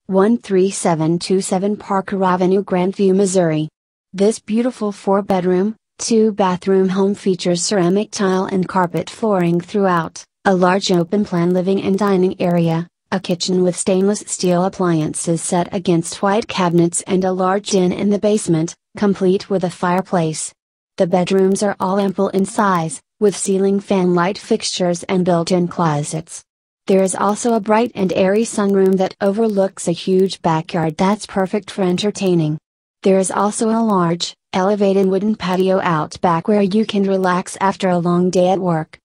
13727 Parker Avenue, Grandview, Missouri. This beautiful 4-bedroom, 2-bathroom home features ceramic tile and carpet flooring throughout, a large open-plan living and dining area, a kitchen with stainless steel appliances set against white cabinets, and a large den in the basement, complete with a fireplace. The bedrooms are all ample in size, with ceiling fan light fixtures and built-in closets. There is also a bright and airy sunroom that overlooks a huge backyard that's perfect for entertaining. There is also a large, elevated wooden patio out back where you can relax after a long day at work.